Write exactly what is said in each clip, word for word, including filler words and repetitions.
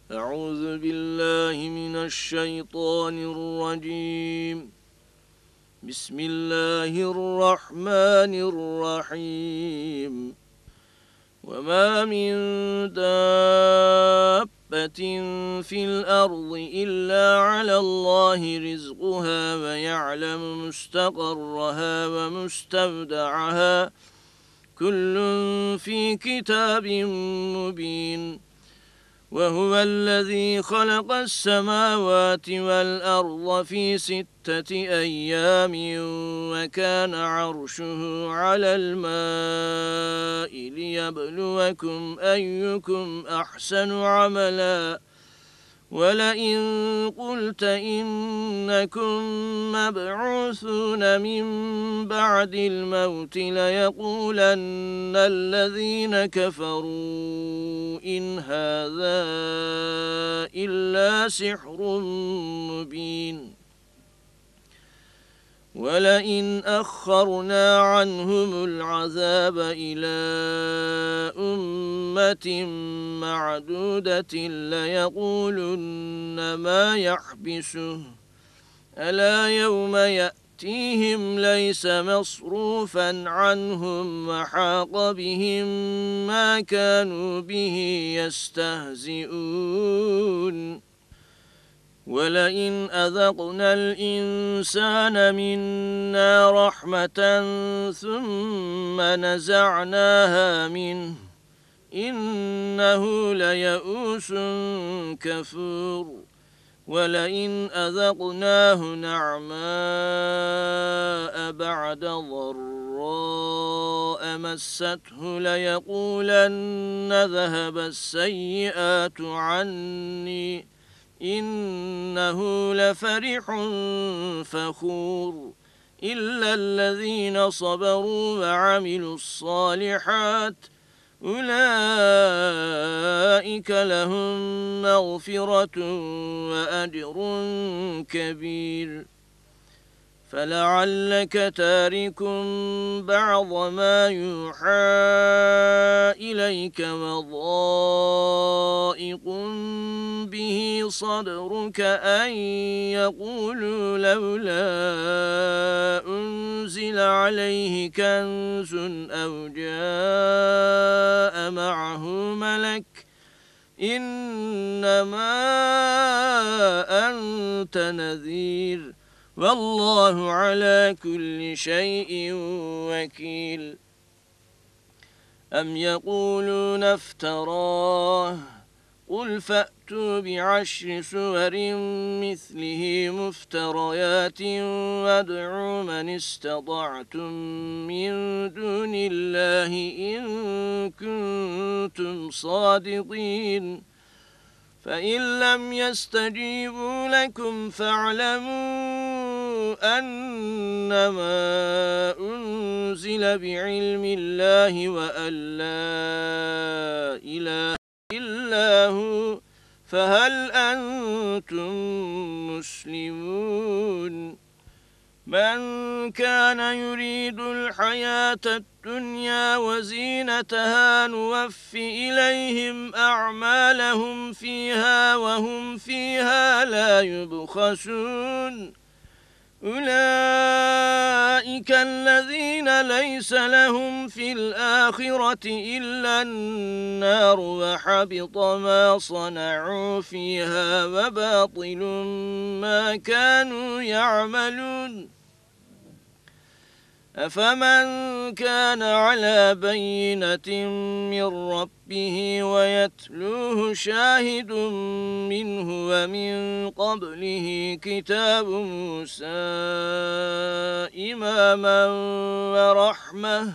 أعوذ بالله من الشيطان الرجيم. بسم الله الرحمن الرحيم. وما من دابة في الأرض إلا على الله رزقها ويعلم مستقرها ومستودعها كل في كتاب مبين. وهو الذي خلق السماوات والأرض في ستة أيام وكان عرشه على الماء ليبلوكم أيكم أحسن عملا ولئن قلت إنكم مبعوثون من بعد الموت ليقولن الذين كفروا إن هذا إلا سحر مبين. ولئن أخرنا عنهم العذاب إلى أمة معدودة ليقولن ما يحبسه ألا يوم يأتيهم ليس مصروفا عنهم وحاق بهم ما كانوا به يستهزئون. ولئن أذقنا الإنسان منا رحمة ثم نزعناها منه إنه ليئوس كفور. ولئن أذقناه نعماء بعد ضراء مسته ليقولن ذهب السيئات عني إنه لفرح فخور. إلا الذين صبروا وعملوا الصالحات أولئك لهم مغفرة وأجر كبير. فلعلك تارك بعض ما يوحى إليك وضائق به صدرك أن يقولوا لولا أنزل عليه كنز أو جاء معه ملك إنما أنت نذير والله على كل شيء وكيل. أم يقولون افتراه قل فأتوا بعشر سور مثله مفتريات وادعوا من استطعتم من دون الله إن كنتم صادقين. فإن لم يستجيبوا لكم فاعلموا أنما أنزل بعلم الله وأن لا إله إلا هو فهل أنتم مسلمون. من كان يريد الحياة الدنيا وزينتها نوف إليهم أعمالهم فيها وهم فيها لا يبخسون. أولئك الذين ليس لهم في الآخرة إلا النار وحبط ما صنعوا فيها وباطل ما كانوا يعملون. أفمن كان على بينة من ربه ويتلوه شاهد منه ومن قبله كتاب موسى إماما ورحمة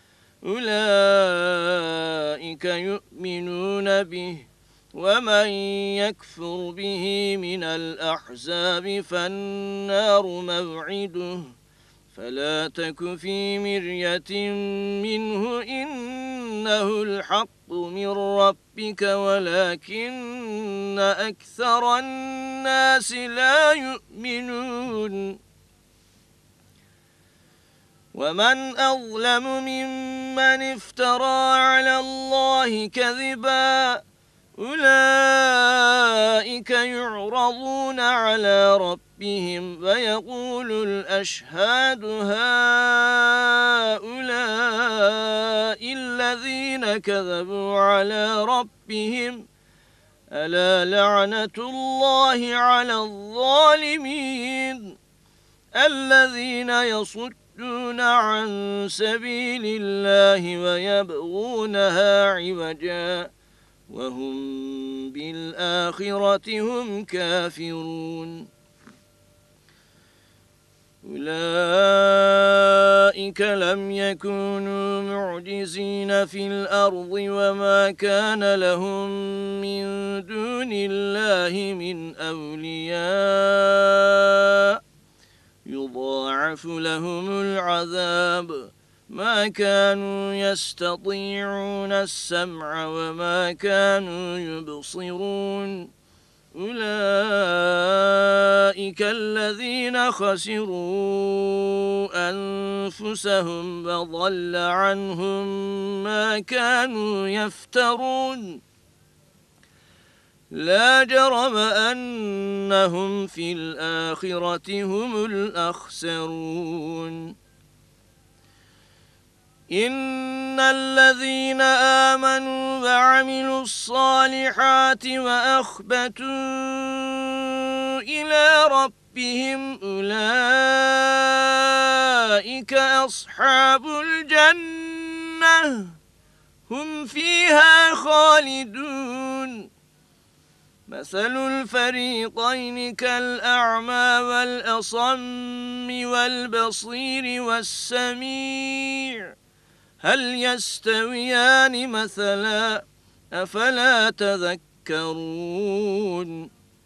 أولئك يؤمنون به. ومن يكفر به من الأحزاب فالنار موعده فلا تك في مرية منه إنه الحق من ربك ولكن أكثر الناس لا يؤمنون. ومن أظلم ممن افترى على الله كذبا أولئك يعرضون على ربهم ويقول الأشهاد هؤلاء الذين كذبوا على ربهم ألا لعنة الله على الظالمين الذين يصدون عن سبيل الله ويبغونها عوجا وهم بالآخرة هم كافرون أولئك لم يكونوا معجزين في الأرض وما كان لهم من دون الله من أولياء يضاعف لهم العذاب ما كانوا يستطيعون السمع وما كانوا يبصرون أولئك الذين خسروا أنفسهم وضل عنهم ما كانوا يفترون لا جرم أنهم في الآخرة هم الأخسرون إن الذين آمنوا وعملوا الصالحات وأخبتوا إلى ربهم أولئك أصحاب الجنة هم فيها خالدون مثل الفريقين كالأعمى والأصم والبصير والسميع هل يستويان مثلا أفلا تذكرون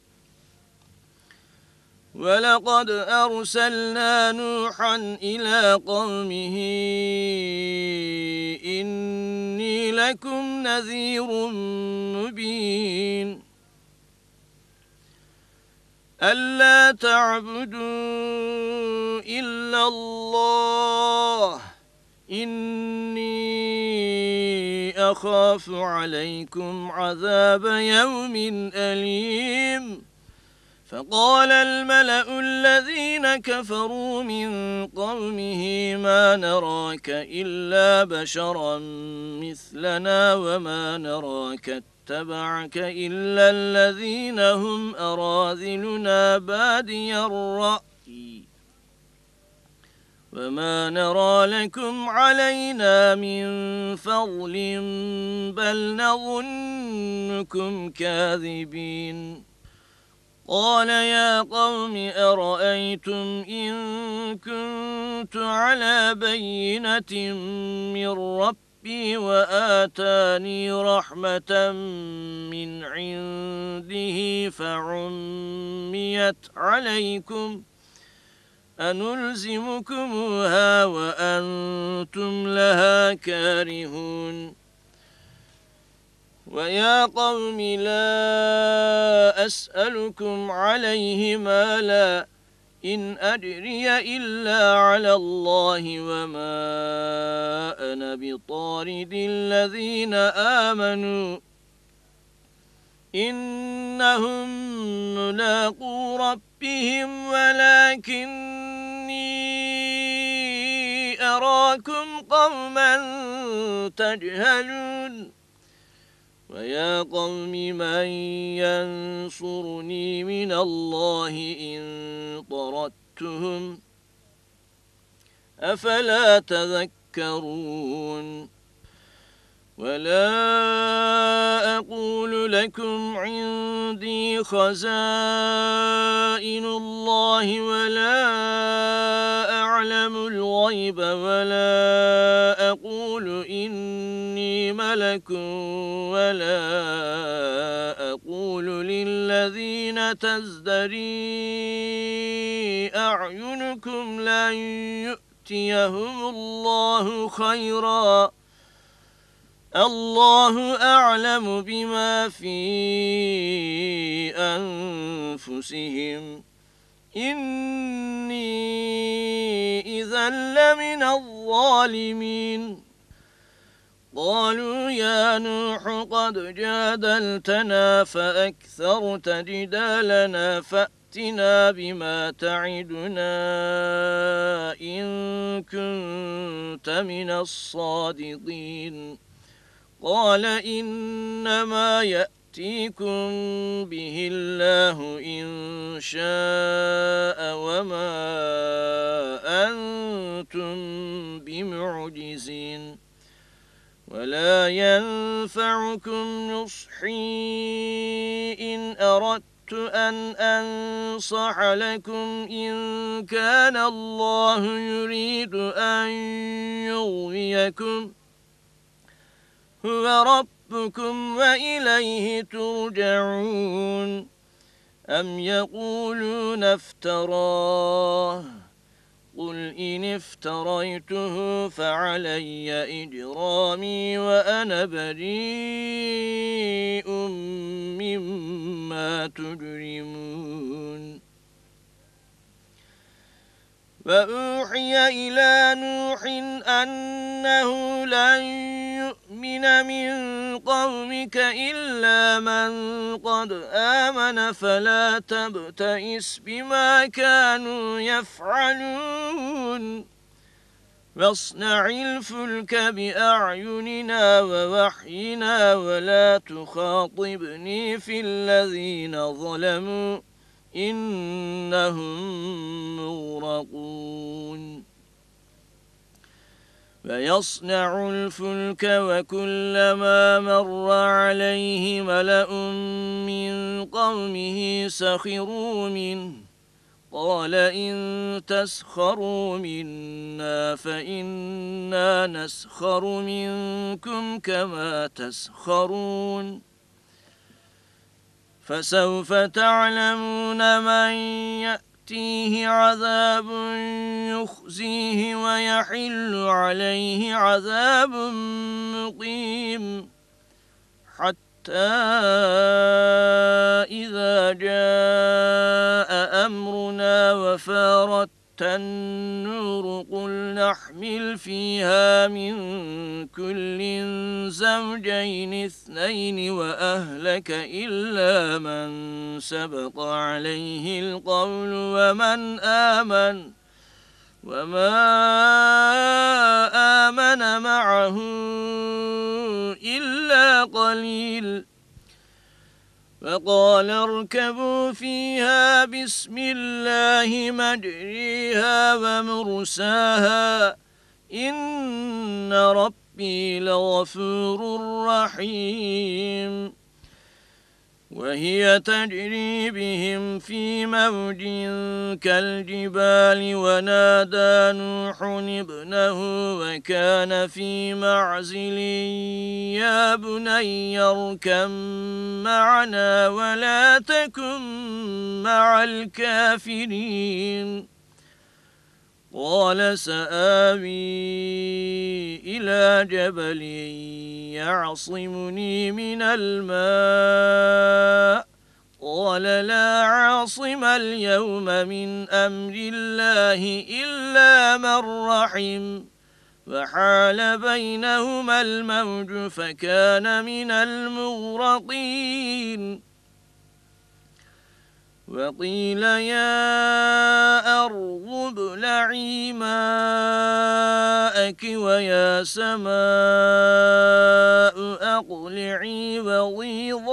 ولقد أرسلنا نوحا إلى قومه إني لكم نذير مبين ألا تعبدوا إلا الله إني أخاف عليكم عذاب يوم أليم فقال الملأ الذين كفروا من قومه ما نراك إلا بشرا مثلنا وما نراك اتبعك إلا الذين هم أراذلنا بادي الرأي وما نرى لكم علينا من فضل بل نظنكم كاذبين قال يا قوم أرأيتم إن كنت على بينة من ربي وآتاني رحمة من عنده فعميت عليكم أنلزمكموها وأنتم لها كارهون ويا قوم لا أسألكم عليه مالا إن أجري إلا على الله وما أنا بطارد الذين آمنوا إنهم ملاقو ربهم ولكني أراكم قوما تجهلون ويا قوم من ينصرني من الله إن طردتهم أفلا تذكرون ولا أقول لكم عندي خزائن الله ولا أعلم الغيب ولا أقول إني ملك ولا أقول للذين تزدري أعينكم لن يؤتيهم الله خيرا الله أعلم بما في أنفسهم إني إذا لمن الظالمين قالوا يا نوح قد جادلتنا فأكثرت جدالنا فأتنا بما تعدنا إن كنت من الصادقين قال إنما يأتيكم به الله إن شاء وما أنتم بمعجزين ولا ينفعكم نصحي إن أردت أن أنصح لكم إن كان الله يريد أن يغويكم هو ربكم وإليه ترجعون أم يقولون افتراه قل إن افتريته فعلي إجرامي وأنا بريء مما تجرمون وأوحي إلى نوح أنه لن يؤمن من قومك إلا من قد آمن فلا تبتئس بما كانوا يفعلون واصنع الفلك بأعيننا ووحينا ولا تخاطبني في الذين ظلموا إنهم مغرقون ويصنع الفلك وكلما مر عليه ملأ من قومه سخروا منه قال إن تسخروا منا فإنا نسخر منكم كما تسخرون فسوف تعلمون من يأتيه عذاب يخزيه ويحل عليه عذاب مقيم حتى إذا جاء أمرنا وفارت النور قل نحمل فيها من كل زوجين اثنين وأهلك إلا من سبق عليه القول ومن آمن وما آمن معه إلا قليل فقال اركبوا فيها بسم الله مجريها ومرساها إن ربي لغفور رحيم وهي تجري بهم في موج كالجبال ونادى نوح ابنه وكان في معزل يا بني اركب معنا ولا تكن مع الكافرين قال سآوي إلى جبل يعصمني من الماء قال لا عاصم اليوم من أمر الله إلا من رحم وحال بينهما الموج فكان من المغرقين وقيل يا أرض ابلعي ماءك ويا سماء أقلعي وغيض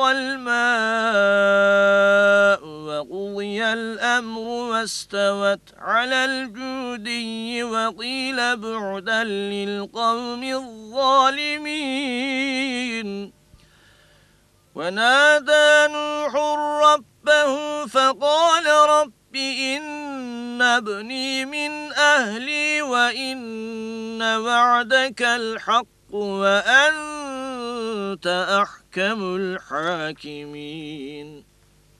الماء وقضي الأمر واستوت على الجودي وقيل بعدا للقوم الظالمين ونادى نوح ربه فقال رب إن ابني من أهلي وإن وعدك الحق وأنت أحكم الحاكمين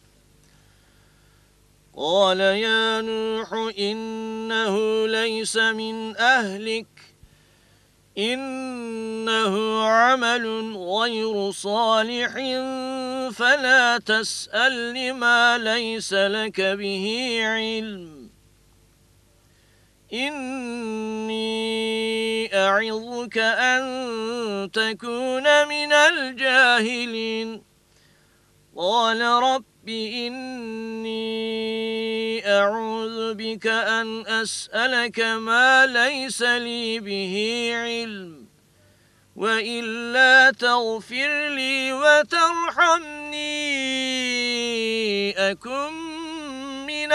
قال يا نوح إنه ليس من أهلك إنه عمل غير صالح فلا تسأل لما ليس لك به علم إني أعظك يعظك أن تكون من الجاهلين قال رب إني أعوذ بك أن أسألك ما ليس لي به علم وإلا تغفر لي وترحمني أكن من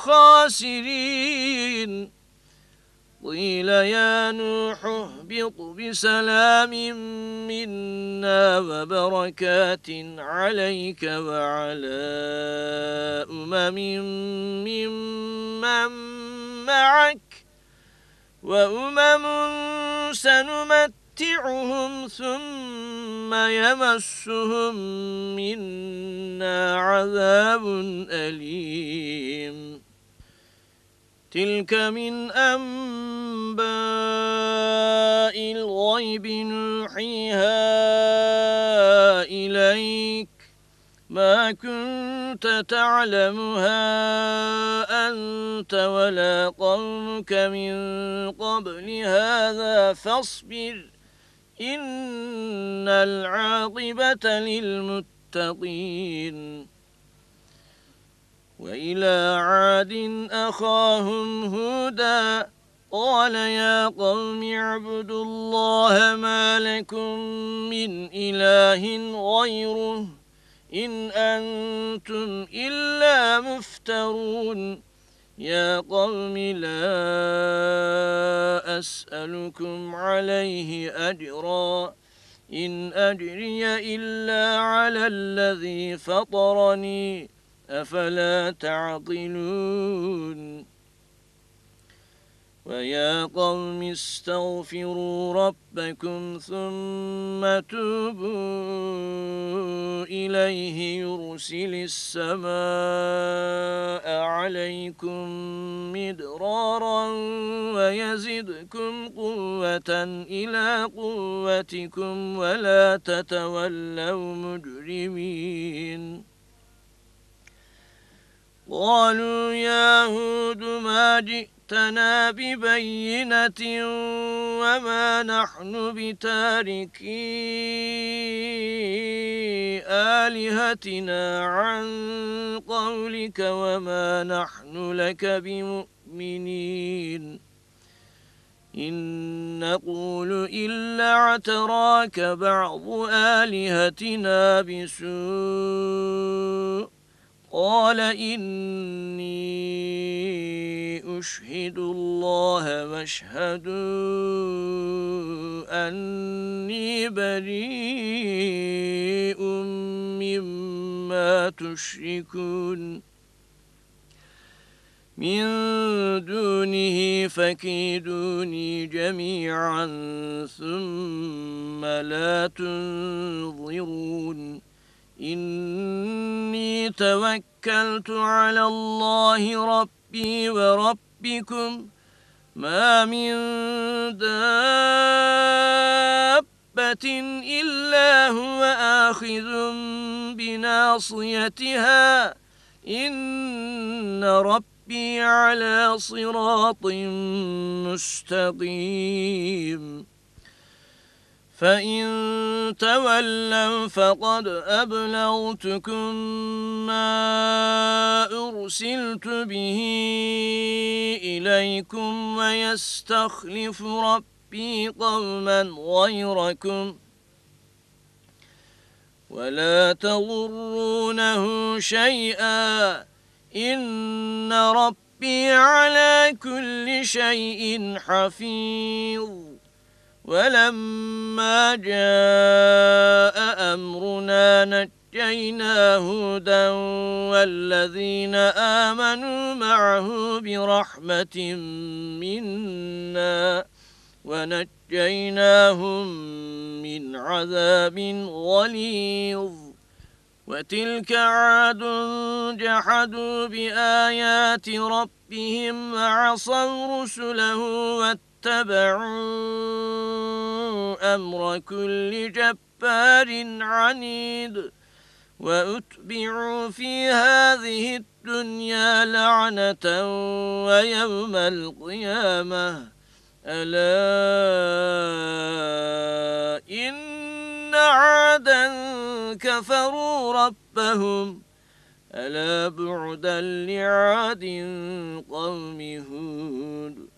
الخاسرين قيل يا نوح اهبط بسلام منا وبركات عليك وعلى أمم ممن معك وأمم سنمتعهم ثم يمسهم منا عذاب أليم تلك من أنباء الغيب نوحيها إليك ما كنت تعلمها أنت ولا قومك من قبل هذا فاصبر إن العاقبة للمتقين وإلى عاد أخاهم هودا قال يا قوم اعبدوا الله ما لكم من إله غيره إن أنتم إلا مفترون يا قوم لا أسألكم عليه أجرا إن أجري إلا على الذي فطرني أفلا تعقلون ويا قوم استغفروا ربكم ثم توبوا إليه يرسل السماء عليكم مدرارا ويزدكم قوة إلى قوتكم ولا تتولوا مجرمين قالوا يا هود ما جئتنا ببينة وما نحن بتاركي آلهتنا عن قولك وما نحن لك بمؤمنين إن نقول إلا اعتراك بعض آلهتنا بسوء قال إني أشهد الله واشهدوا أني بريء مما تشركون من دونه فكيدوني جميعا ثم لا تنظرون إني توكلت على الله ربي وربكم ما من دابة إلا هو آخذ بناصيتها إن ربي على صراط مستقيم فإن تولوا فقد أبلغتكم ما أرسلت به إليكم ويستخلف ربي قوما غيركم ولا تضرونه شيئا إن ربي على كل شيء حفيظ ولما جاء أمرنا نجينا هودا والذين آمنوا معه برحمة منا ونجيناهم من عذاب غليظ وتلك عاد جحدوا بآيات ربهم وعصوا رسله واتبعوا أمر كل جبار عنيد وأتبعوا في هذه الدنيا لعنة ويوم القيامة ألا إن عادا كفروا ربهم ألا بعدا لعاد قوم هود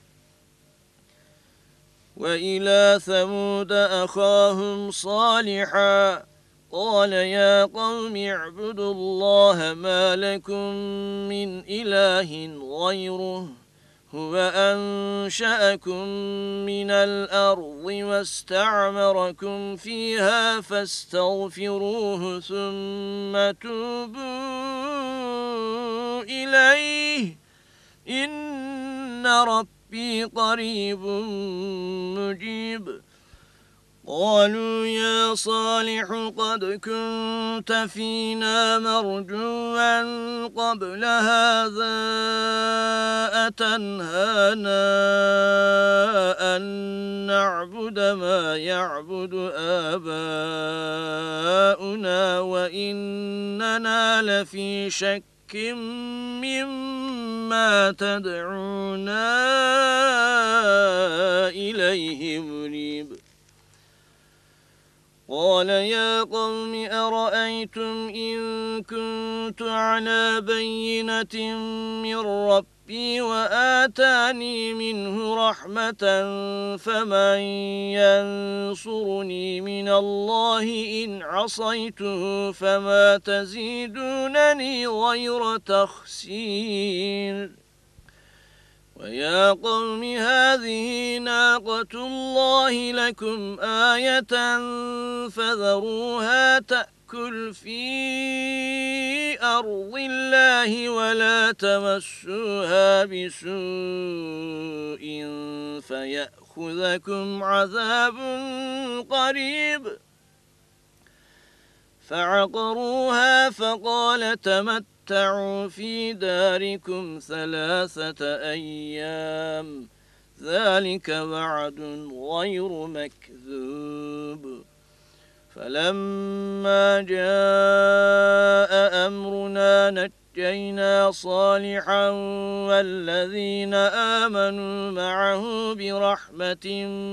وإلى ثمود أخاهم صالحا قال يا قوم اعبدوا الله ما لكم من إله غيره هو أنشأكم من الأرض واستعمركم فيها فاستغفروه ثم توبوا إليه إن ربي قريب مجيب قالوا يا صالح قد كنت فينا مرجوا قبل هذا أتنهانا أن نعبد ما يعبد آباؤنا وإننا لفي شك مما تدعونا إليه مريب قال يا قوم أرأيتم إن كنت على بينة من ربي وآتاني منه رحمة فمن ينصرني من الله إن عصيته فما تزيدونني غير تخسير ويا قوم هذه ناقة الله لكم آية فذروها تأكل في أرض الله ولا تمسوها بسوء فيأخذكم عذاب قريب فعقروها فقال تمت تمتعوا في داركم ثلاثة أيام ذلك وعد غير مكذوب فلما جاء أمرنا نجينا صالحا والذين آمنوا معه برحمة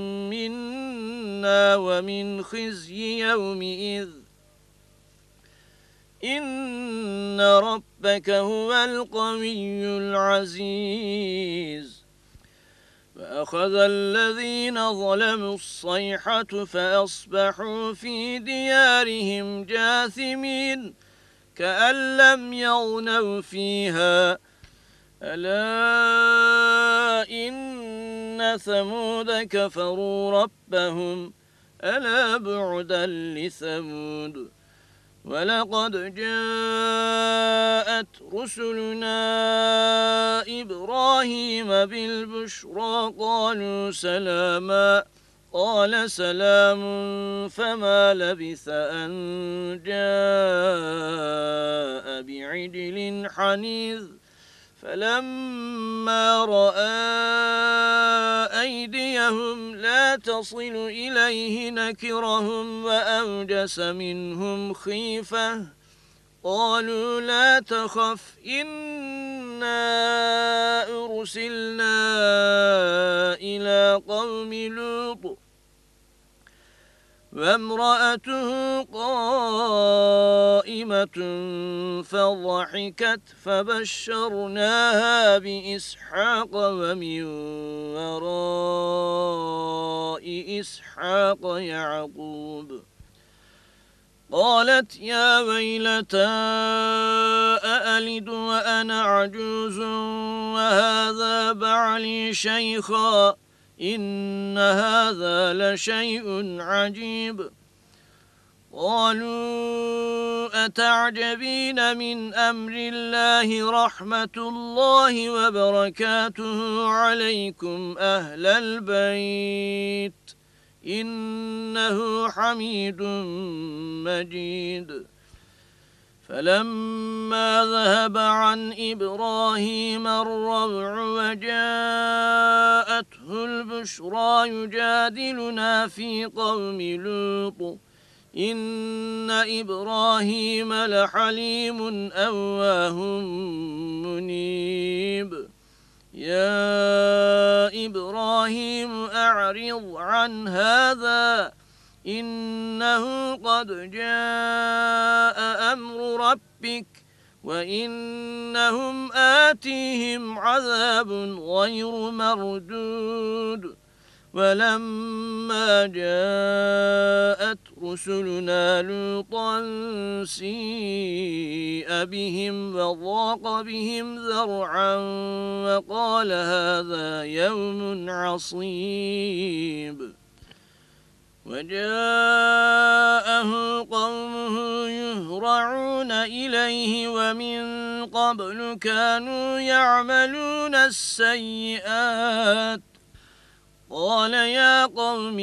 منا ومن خزي يومئذ إن ربك هو القوي العزيز فأخذ الذين ظلموا الصيحة فأصبحوا في ديارهم جاثمين كأن لم يغنوا فيها ألا إن ثمود كفروا ربهم ألا بعدا لثمود ولقد جاءت رسلنا إبراهيم بالبشرى قالوا سلاما قال سلام فما لبث أن جاء بعجل حنيذ فلما رأى أيديهم لا تصل إليه نكرهم وأوجس منهم خيفة قالوا لا تخف إنا أرسلنا إلى قوم لوط وامرأته قائمة فضحكت فبشرناها بإسحاق ومن وراء إسحاق يعقوب قالت يا ويلتى أألد وأنا عجوز وهذا بعلي شيخا إن هذا لشيء عجيب قالوا أتعجبين من أمر الله رحمة الله وبركاته عليكم أهل البيت إنه حميد مجيد فلما ذهب عن إبراهيم الروع وجاءته البشرى يجادلنا في قوم لوط إن إبراهيم لحليم أواه منيب يا إبراهيم أعرض عن هذا إنه قد جاء أمر ربك وإنهم آتيهم عذاب غير مردود ولما جاءت رسلنا لوطا سيء بهم وضاق بهم ذرعا وقال هذا يوم عصيب وجاءه قومه يهرعون إليه ومن قبل كانوا يعملون السيئات قال يا قوم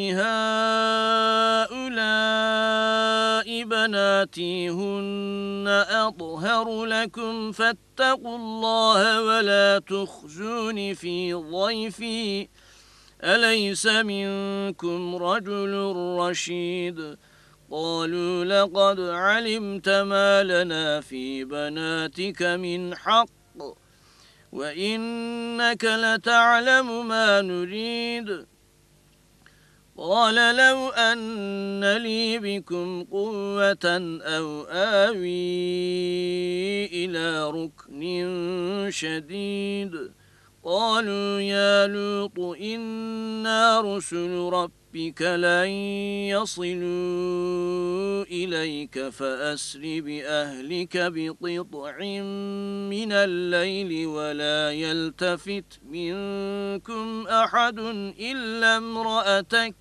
هؤلاء بناتي هن أطهر لكم فاتقوا الله ولا تخزون في ضيفي أليس منكم رجل رشيد قالوا لقد علمت ما لنا في بناتك من حق وإنك لتعلم ما نريد قال لو أن لي بكم قوة أو آوي إلى ركن شديد قالوا يا لوط إنا رسل ربك لن يصلوا إليك فأسر بأهلك بقطع من الليل ولا يلتفت منكم أحد إلا امرأتك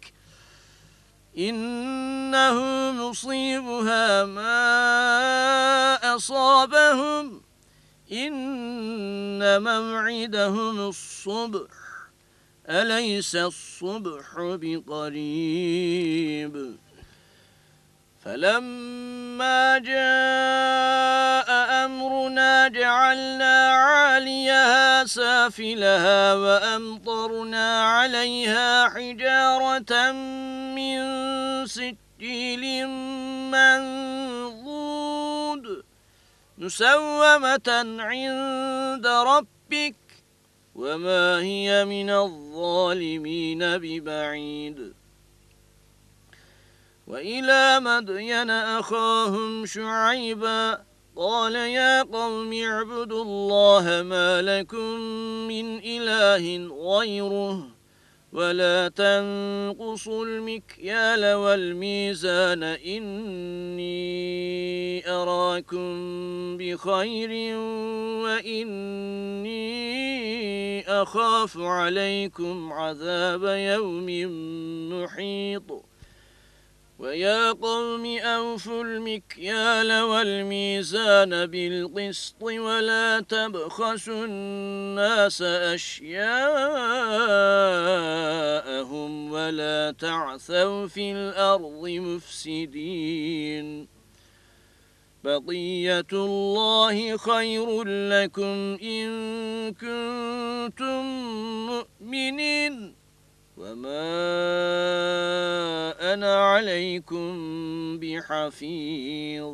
إنه مصيبها ما أصابهم إن موعدهم الصبح أليس الصبح بقريب فلما جاء أمرنا جعلنا عاليها سافلها وأمطرنا عليها حجارة من سجيل منضود مسومة عند ربك وما هي من الظالمين ببعيد وإلى مدين أخاهم شعيبا قال يا قوم اعبدوا الله ما لكم من إله غيره ولا تنقصوا المكيال والميزان إني أراكم بخير وإني أخاف عليكم عذاب يوم محيط ويا قوم أوفوا المكيال والميزان بالقسط ولا تبخسوا الناس أشياءهم ولا تعثوا في الأرض مفسدين بقية الله خير لكم إن كنتم مؤمنين وما أنا عليكم بحفيظ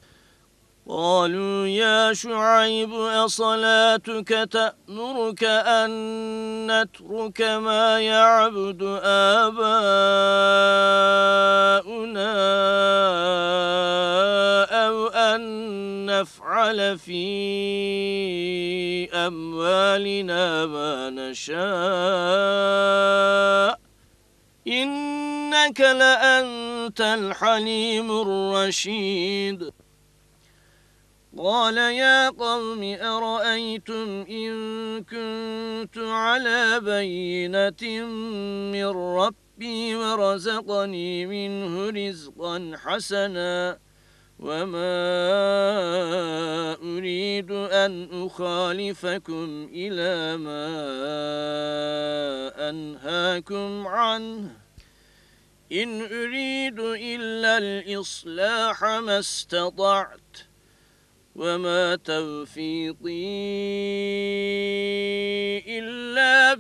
قالوا يا شعيب أصلاتك تأمرك أن نترك ما يعبد آباؤنا أو أن نفعل في أموالنا ما نشاء إنك لأنت الحليم الرشيد قال يا قوم أرأيتم إن كنت على بينة من ربي ورزقني منه رزقا حسنا وما أريد أن أخالفكم إلى ما أنهاكم عنه إن أريد إلا الإصلاح ما استطعت وما توفيقي إلا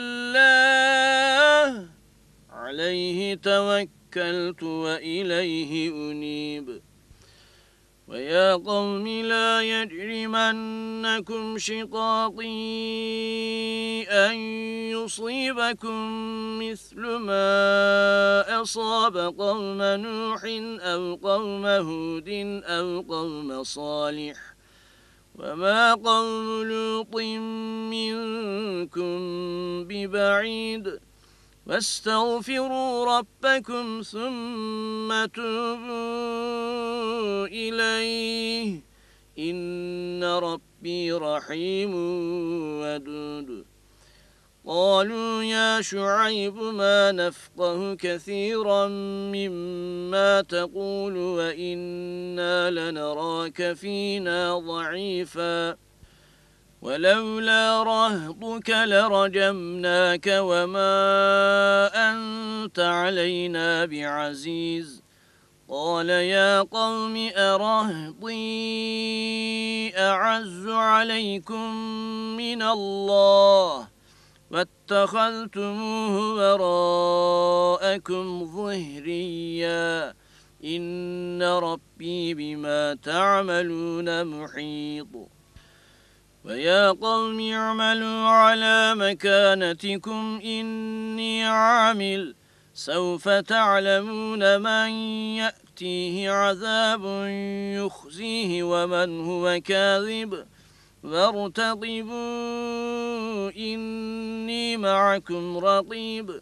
بالله عليه توكلت وإليه أنيب ويا قوم لا يجرمنكم شقاقي أن يصيبكم مثل ما أصاب قوم نوح أو قوم هود أو قوم صالح وما قوم لوط منكم ببعيد واستغفروا ربكم ثم توبوا إليه إن ربي رحيم ودود قالوا يا شعيب ما نفقه كثيرا مما تقول وإنا لنراك فينا ضعيفا ولولا رهطك لرجمناك وما أنت علينا بعزيز قال يا قوم أرهطي أعز عليكم من الله واتخذتموه وراءكم ظهريا إن ربي بما تعملون محيط ويا قوم اعملوا على مكانتكم إني عامل سوف تعلمون من يأتيه عذاب يخزيه ومن هو كاذب وارتقبوا إني معكم رقيب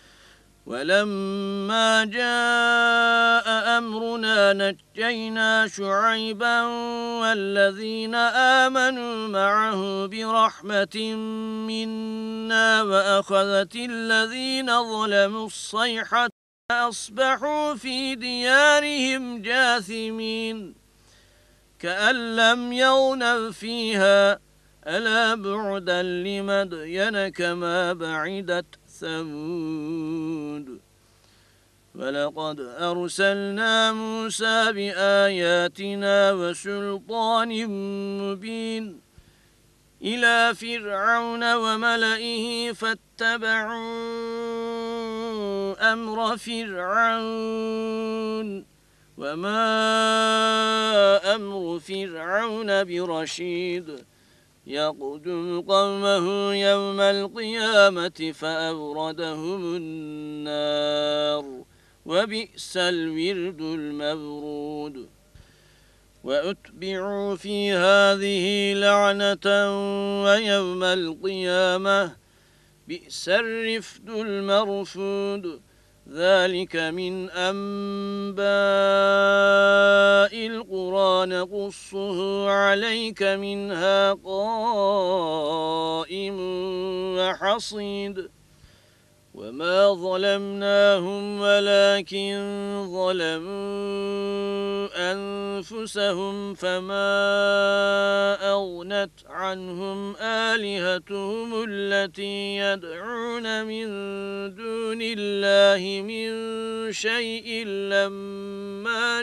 ولما جاء أمرنا نجينا شعيبا والذين آمنوا معه برحمة منا وأخذت الذين ظلموا الصيحة أصبحوا في ديارهم جاثمين كأن لم يغنوا فيها ألا بعدا لمدين كما بعدت ثمود ولقد أرسلنا موسى بآياتنا وسلطان مبين إلى فرعون وملئه فاتبعوا أمر فرعون وما أمر فرعون برشيد يقدم قومه يوم القيامة فأوردهم النار وبئس الورد المورود وأتبعوا في هذه لعنة ويوم القيامة بئس الرفد المرفود ذلك من أنباء القرى نقصه عليك منها قائم وحصيد وما ظلمناهم ولكن ظلموا أنفسهم فما أغنت عنهم آلهتهم التي يدعون من دون الله من شيء لما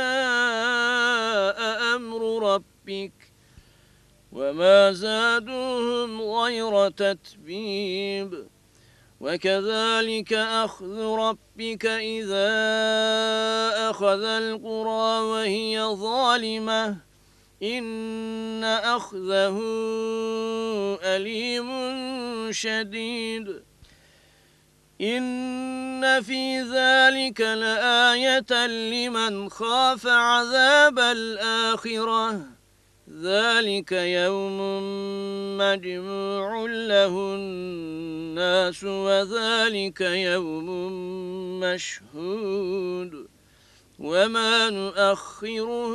جاء أمر ربك وما زادوهم غير تتبيب وكذلك أخذ ربك إذا أخذ القرى وهي ظالمة إن أخذه أليم شديد إن في ذلك لآية لمن خاف عذاب الآخرة ذلك يوم مجموع له الناس وذلك يوم مشهود وما نؤخره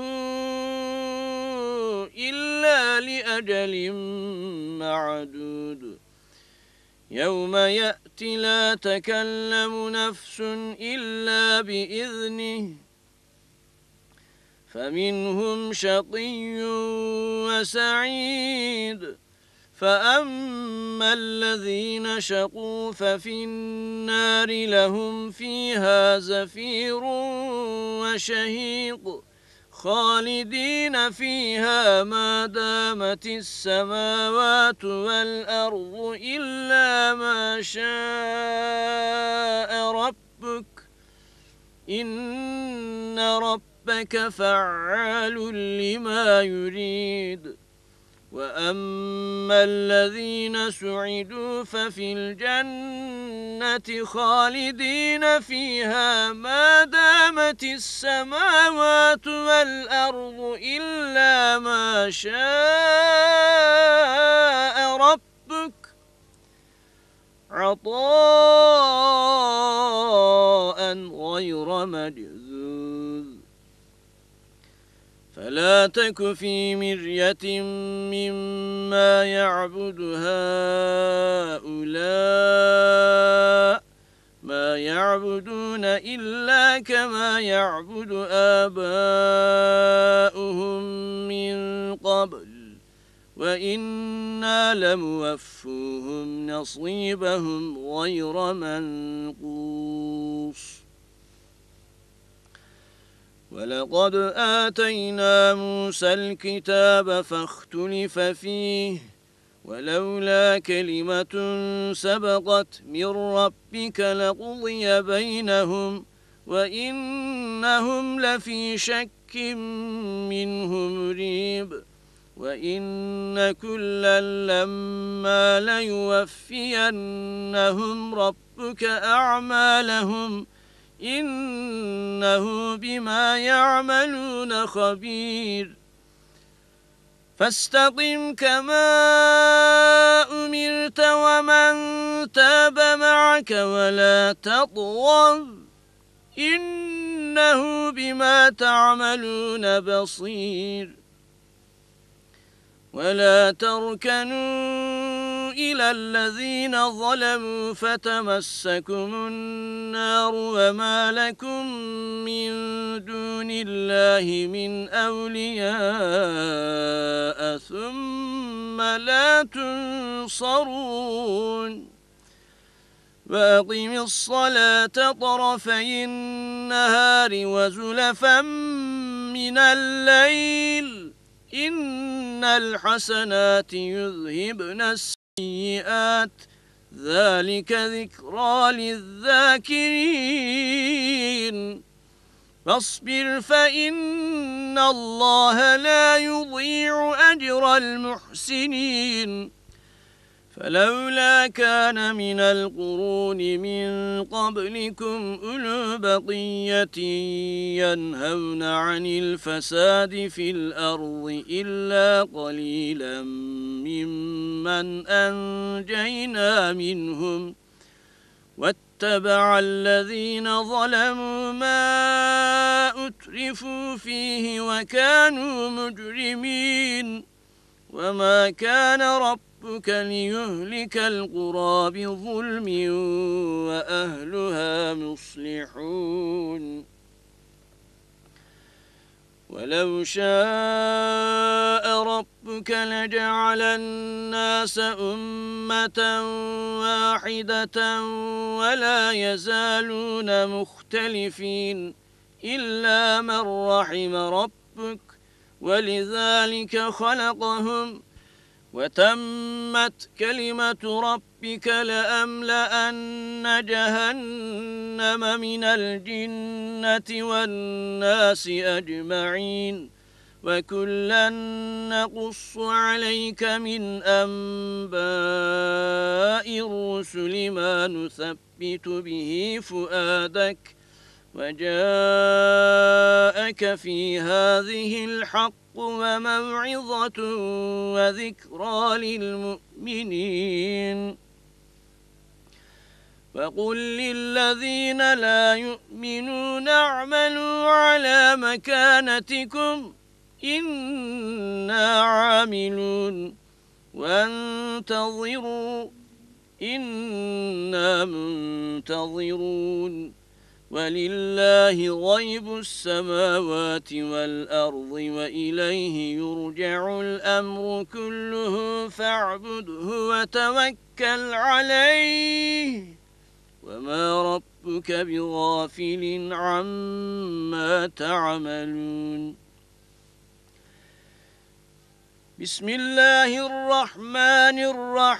إلا لأجل معدود يوم يأتي لا تكلم نفس إلا بإذنه فمنهم شقي وسعيد فأما الذين شقوا ففي النار لهم فيها زفير وشهيق خالدين فيها ما دامت السماوات والأرض إلا ما شاء ربك إن ربك ربك فعال لما يريد وأما الذين سعدوا ففي الجنة خالدين فيها ما دامت السماوات والأرض إلا ما شاء ربك عطاء غير مجذوذ فلا تك في مرية مما يعبد هؤلاء ما يعبدون إلا كما يعبد آباؤهم من قبل وإنا لموفوهم نصيبهم غير منقوص ولقد آتينا موسى الكتاب فاختلف فيه ولولا كلمة سبقت من ربك لقضي بينهم وإنهم لفي شك منه مريب وإن كلا لما ليوفينهم ربك أعمالهم إنه بما يعملون خبير فاستقم كما أمرت ومن تاب معك ولا تطغوا إنه بما تعملون بصير ولا تركنوا إلى الذين ظلموا فتمسكم النار وما لكم من دون الله من أولياء ثم لا تنصرون وأقم الصلاة طرفي النهار وزلفا من الليل إن الحسنات يذهبن السيئات ذلك ذكرى للذاكرين فاصبر فإن الله لا يضيع أجر المحسنين فلولا كان من القرون من قبلكم أولو بقية ينهون عن الفساد في الأرض إلا قليلا ممن أنجينا منهم واتبع الذين ظلموا ما أترفوا فيه وكانوا مجرمين وما كان ربك ربك ليهلك القرى بظلم وأهلها مصلحون ولو شاء ربك لجعل الناس أمة واحدة ولا يزالون مختلفين إلا من رحم ربك ولذلك خلقهم وتمت كلمة ربك لأملأن جهنم من الجنة والناس أجمعين وكلا نقص عليك من أنباء الرسل ما نثبت به فؤادك وجاءك في هذه الحق وموعظة وذكرى للمؤمنين فقل للذين لا يؤمنون اعملوا على مكانتكم إنا عاملون وانتظروا إنا منتظرون ولله غيب السماوات والأرض وإليه يرجع الأمر كله فاعبده وتوكل عليه وما ربك بغافل عما تعملون بسم الله الرحمن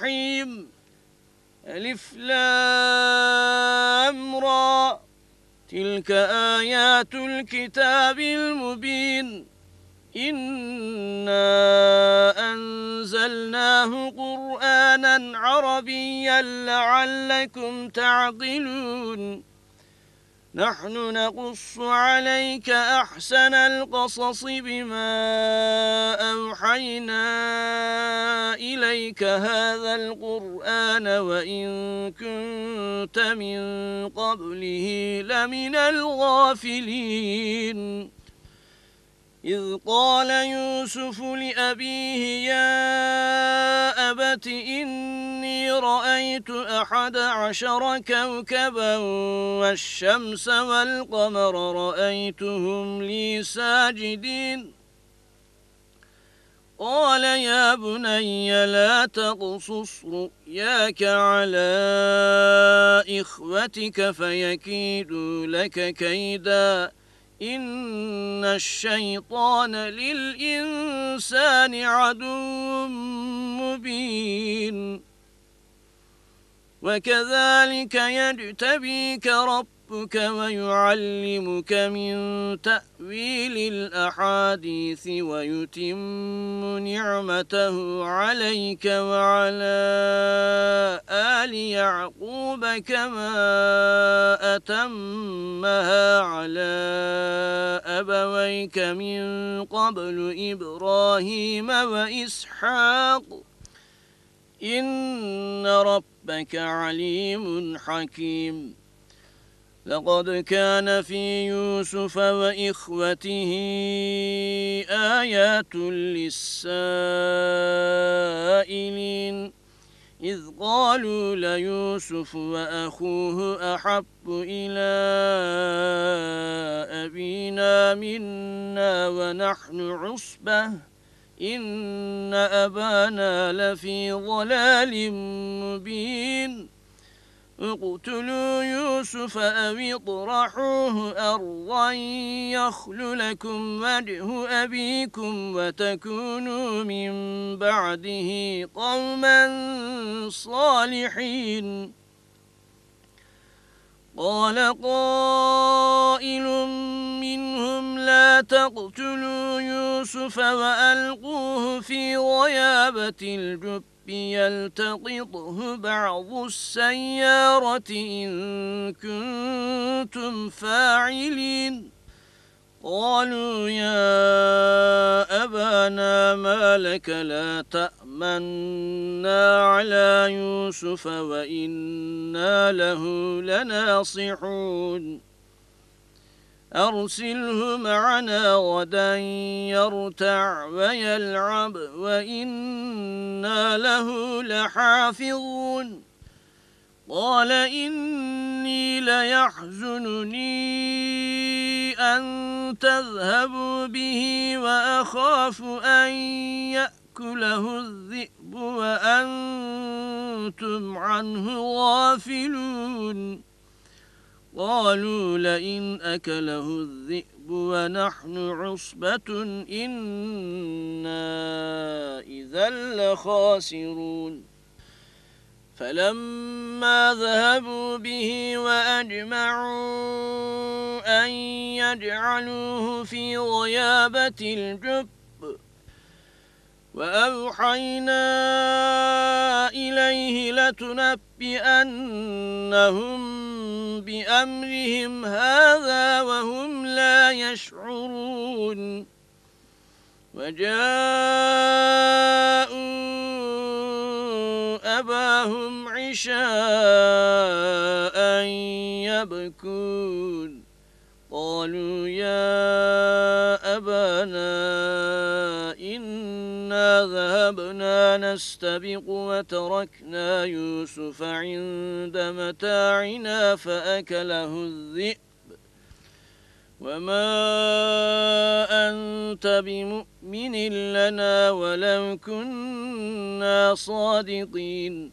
الرحيم ألف لام را تلك آيات الكتاب المبين إنا أنزلناه قرآنا عربيا لعلكم تعقلون نحن نقص عليك أحسن القصص بما أوحينا إليك هذا القرآن وإن كنت من قبله لمن الغافلين إذ قال يوسف لأبيه يا أبت إني رأيت أحد عشر كوكبا والشمس والقمر رأيتهم لي ساجدين قال يا بني لا تقصص رؤياك على إخوتك فيكيدوا لك كيدا إن الشيطان للإنسان عدو مبين وكذلك يجتبيك ربك ويعلمك من تأويل الأحاديث ويتم نعمته عليك وعلى آل يعقوب كما أتمها على أبويك من قبل إبراهيم وإسحاق إن ربك عليم حكيم لقد كان في يوسف وإخوته آيات للسائلين إذ قالوا ليوسف وأخوه أحب إلى أبينا منا ونحن عصبة إن أبانا لفي ضلال مبين اقتلوا يوسف أو اطرحوه أرضا يخل لكم وجه أبيكم وتكونوا من بعده قوما صالحين قال قائل منهم لا تقتلوا يوسف وألقوه في غيابة الجب يلتقطه بعض السيارة إن كنتم فاعلين قالوا يا أبانا ما لك لا تأمنا على يوسف وإنا له لناصحون أرسله معنا غدا يرتع ويلعب وإنا له لحافظون قال إني ليحزنني أن تذهبوا به وأخاف أن يأكله الذئب وأنتم عنه غافلون قالوا لئن أكله الذئب ونحن عصبة إنا إذا لخاسرون فلما ذهبوا به وأجمعوا أن يجعلوه في غيابة الجب وأوحينا إليه لتنبئنهم بأمرهم هذا وهم لا يشعرون وجاءوا أباهم عشاء يبكون قالوا يا أبانا إنا ذهبنا نستبق وتركنا يوسف عند متاعنا فأكله الذئب وما أنت بمؤمن لنا ولو كنا صادقين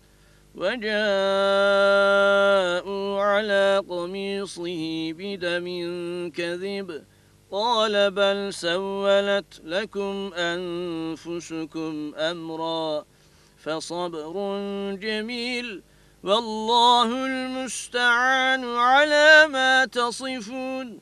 وجاءوا على قميصه بدم كذب قال بل سولت لكم أنفسكم أمرا فصبر جميل والله المستعان على ما تصفون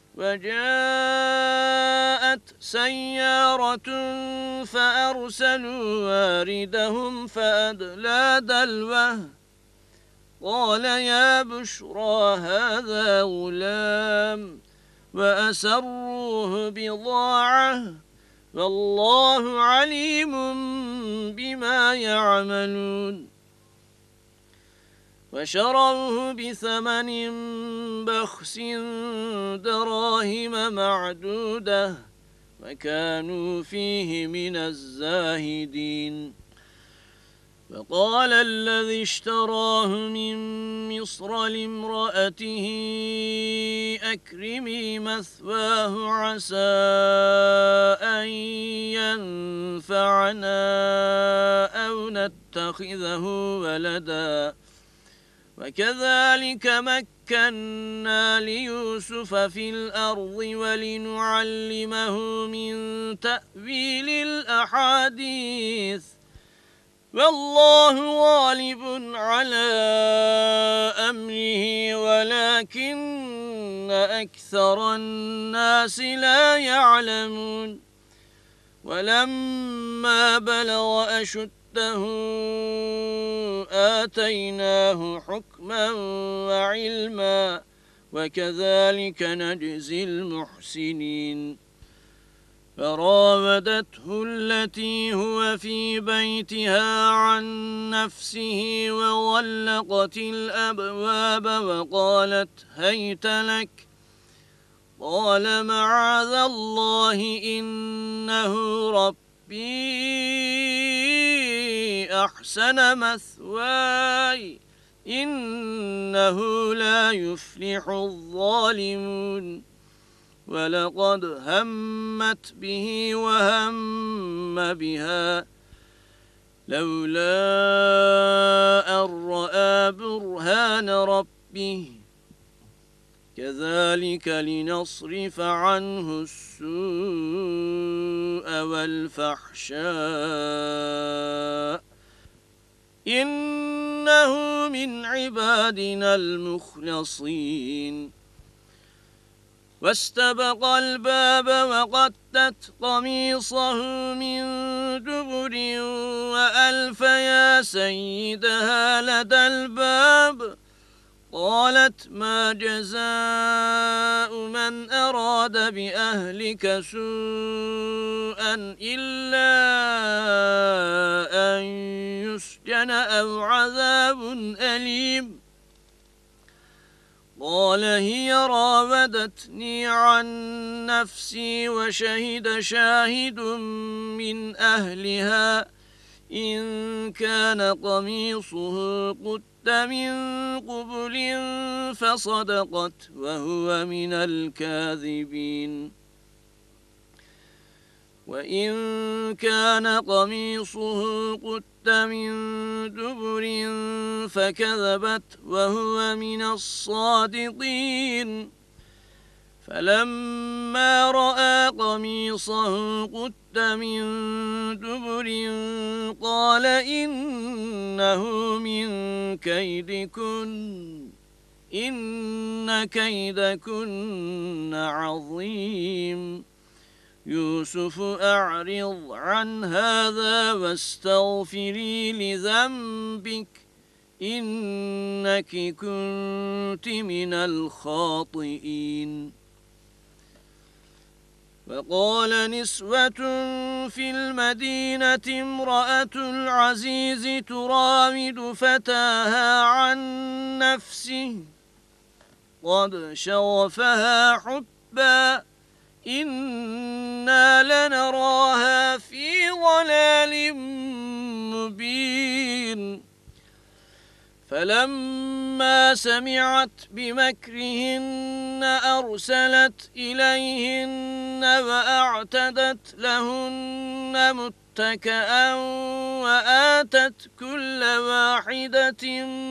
وجاءت سيارة فأرسلوا واردهم فأدلى دلوه قال يا بشرى هذا غلام وأسروه بضاعة والله عليم بما يعملون وشروه بثمن بخس دراهم معدودة وكانوا فيه من الزاهدين فقال الذي اشتراه من مصر لامرأته أكرمي مثواه عسى أن ينفعنا أو نتخذه ولدا وكذلك مكنا ليوسف في الأرض ولنعلمه من تأويل الأحاديث والله غالب على أمره ولكن أكثر الناس لا يعلمون ولما بلغ أشده آتيناه حكما وعلما وكذلك نجزي المحسنين فراودته التي هو في بيتها عن نفسه وغلقت الأبواب وقالت هيت لك قال معاذ الله إنه ربي أحسن مثواي إنه لا يفلح الظالمون ولقد همت به وهم بها لولا أن رأى برهان ربه كذلك لنصرف عنه السوء والفحشاء إنه من عبادنا المخلصين واستبق الباب وقدت قميصه من دبر وألف يا سيدها لدى الباب قالت ما جزاء من أراد بأهلك سوءا إلا أن يسجن أو عذاب أليم قال هي راودتني عن نفسي وشهد شاهد من أهلها إن كان قميصه قد من قبل فصدقت وهو من الكاذبين وإن كان قميصه قد من دبر فكذبت وهو من الصادقين فلما رأى قميصه قد من دبر قال إنه من كيدكن إن كيدكن عظيم يوسف أعرض عن هذا واستغفري لذنبك إنك كنت من الخاطئين وقال نسوة في المدينة امرأة العزيز تراود فتاها عن نفسه قد شغفها حبا إنا لنراها في ضلال مبين فلما سمعت بمكرهن أرسلت إليهن وأعتدت لهن متكئا وآتت كل واحدة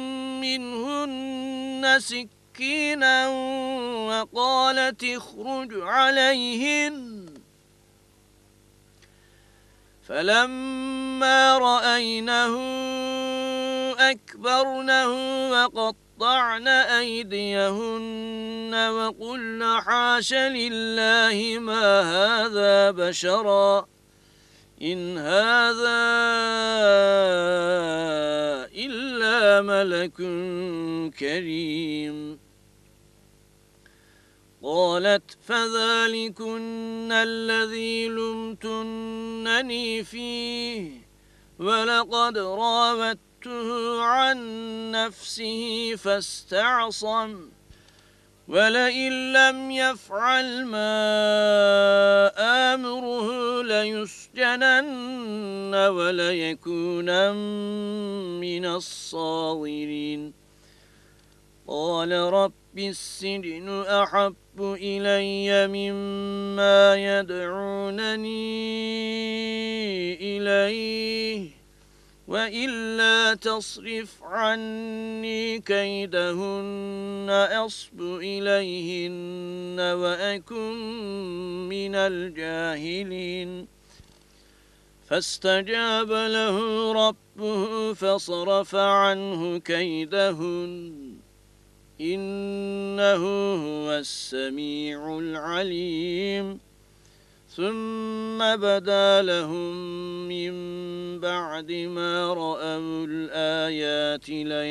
منهن سكينا وقالت اخرج عليهن فلما رأينه فأكبرنه وقطعن أيديهن وقلن حاش لله ما هذا بشرا إن هذا إلا ملك كريم. قالت فذلكن الذي لمتنني فيه ولقد راودته عن نفسه فاستعصم ولئن لم يفعل ما آمره ليسجنن وليكونن من الصاغرين. قال رب السجن أحب إلي مما يدعونني إليه وإلا تصرف عني كيدهن أصب إليهن وأكن من الجاهلين. فاستجاب له ربه فصرف عنه كيدهن إنه هو السميع العليم. ثم بدا لهم من بعد ما رأوا الآيات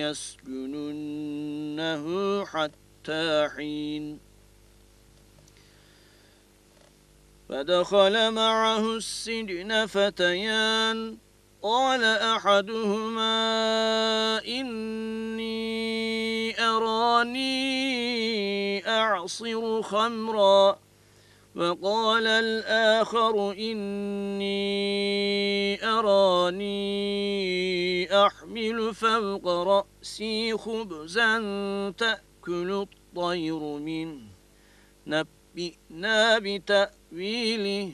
ليسجننه حتى حين. فدخل معه السجن فتيان قال أحدهما إني أراني أعصر خمرا وقال الآخر إني أراني أحمل فوق رأسي خبزا تأكل الطير منه نبئنا بتأويله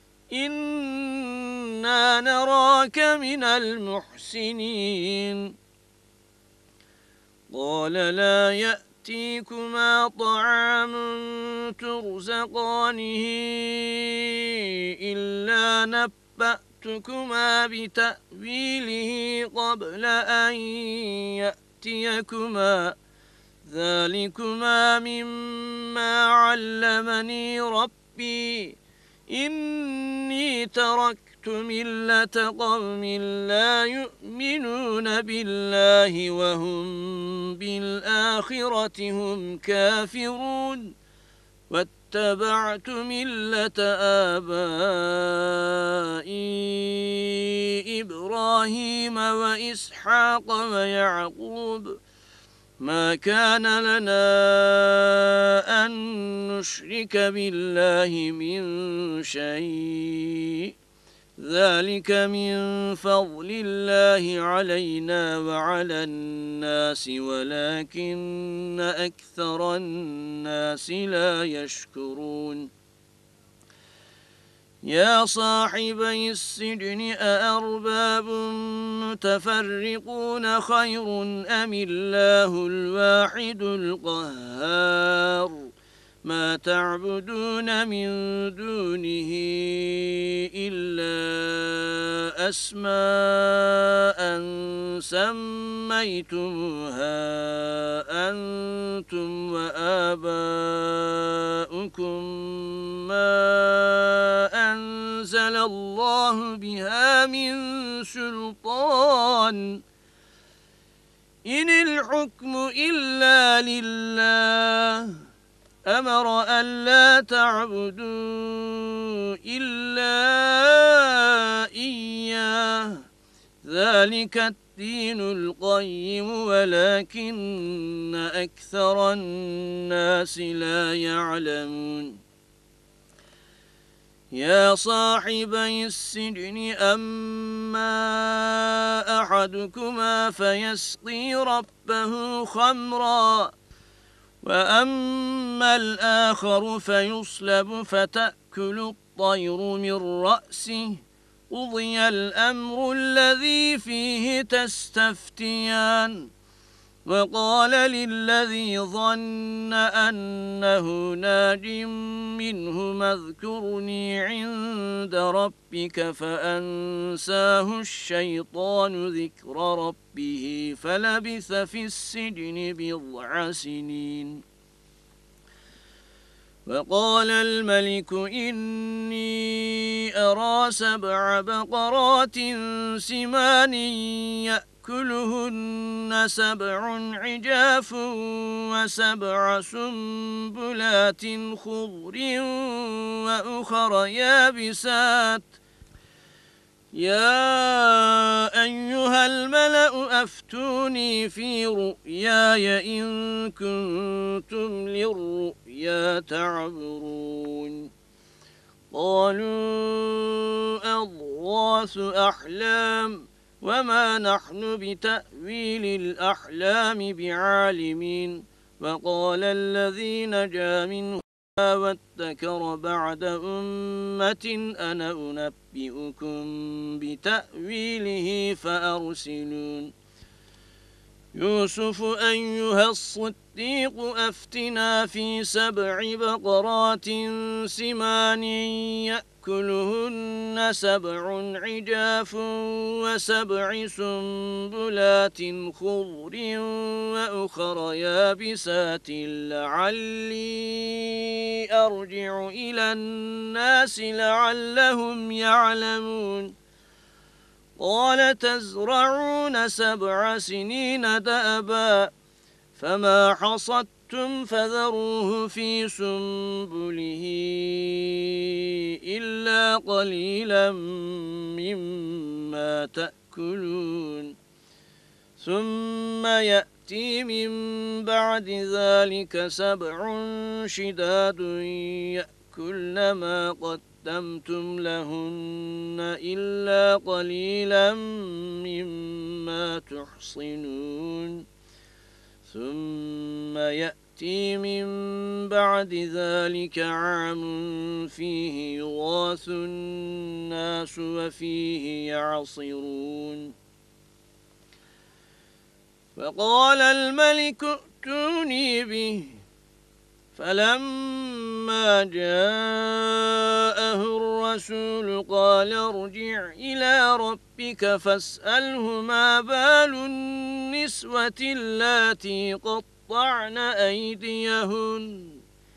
إنا نراك من المحسنين. قال لا يأتيكما طعام ترزقانه إلا نبأتكما بتأويله قبل أن يأتيكما ذلكما مما علمني ربي إني تركت ملة قوم لا يؤمنون بالله وهم بالآخرة هم كافرون واتبعت ملة آبائي إبراهيم وإسحاق ويعقوب ما كان لنا أن نشرك بالله من شيء ذلك من فضل الله علينا وعلى الناس ولكن أكثر الناس لا يشكرون. يا صاحبي السجن أأرباب متفرقون خير أم الله الواحد القهار ما تعبدون من دونه إلا أسماء سميتموها أنتم وآباؤكم ما أنزل الله بها من سلطان إن الحكم إلا لله أمر ألا تعبدوا إلا إياه ذلك الدين القيم ولكن أكثر الناس لا يعلمون. يا صاحبي السجن أما أحدكما فيسقي ربه خمرا وأما الآخر فيصلب فتأكل الطير من رأسه قضي الأمر الذي فيه تستفتيان وقال للذي ظن أنه ناج منه اذكرني عند ربك فأنساه الشيطان ذكر ربه فلبث في السجن بضع سنين. وقال الملك إني أرى سبع بقرات سمان يأكلهن سبع عجاف وسبع سنبلات خضر وأخر يابسات يا أيها الملأ أفتوني في رؤياي إن كنتم للرؤيا تعبرون. قالوا أضغاث أحلام وما نحن بتأويل الأحلام بعالمين. وقال الذي نجا منهما وادكر بعد أمة أنا أنبئكم بتأويله فأرسلون. يوسف أيها الصديق أفتنا في سبع بقرات سمان يأكلهن سبع عجاف وسبع سنبلات خضر وأخر يابسات لعلي أرجع إلى الناس لعلهم يعلمون. قال تزرعون سبع سنين دأبا فما حصدتم فذروه في سنبله إلا قليلا مما تأكلون. ثم يأتي من بعد ذلك سبع شداد يأكلن ما قدمتم لهن إلا قليلا مما تحصنون. ثم يأتي من بعد ذلك عام فيه يغاث الناس وفيه يعصرون. فقال الملك ائتوني به فلما جاءه الرسول قال ارجع إلى ربك فاسأله ما بال النسوة اللاتي قطعن أيديهن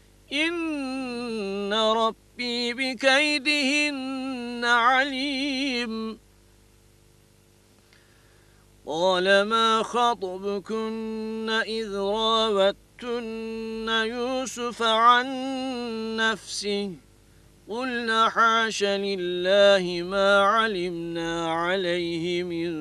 إن ربي بكيدهن عليم. قال ما خطبكن إذ راوتن يوسف عن نفسه قلنا حاش لله ما علمنا عليه من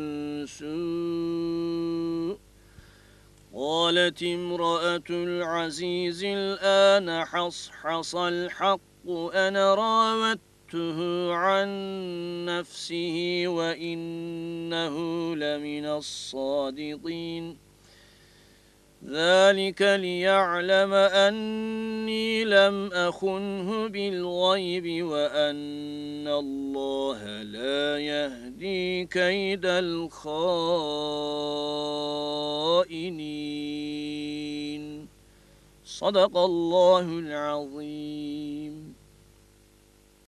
سوء. قالت امرأة العزيز الآن حصحص الحق أنا راودته عن نفسه وإنه لمن الصادقين. ذلك ليعلم أني لم أخنه بالغيب وأن الله لا يهدي كيد الخائنين. صدق الله العظيم.